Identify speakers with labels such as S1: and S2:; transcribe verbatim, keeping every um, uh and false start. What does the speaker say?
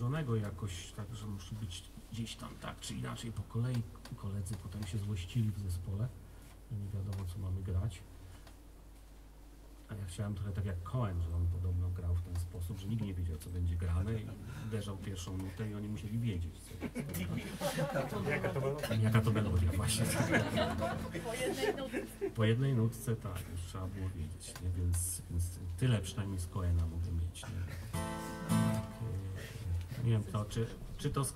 S1: ułożonego jakoś, tak, że musi być gdzieś tam tak czy inaczej po kolei. Koledzy potem się złościli w zespole, że nie wiadomo co mamy grać. A ja chciałem trochę tak jak Cohen, że on podobno grał w ten sposób, że nikt nie wiedział co będzie grane i uderzał pierwszą nutę i oni musieli wiedzieć co, co
S2: Jaka to melodia?
S1: Jaka to melodia właśnie.
S3: Po jednej nutce.
S1: Po jednej nutce tak, już trzeba było wiedzieć, nie? Więc, więc tyle przynajmniej z Cohena mogę mieć. Nie, tak, e, nie wiem to, czy, czy to z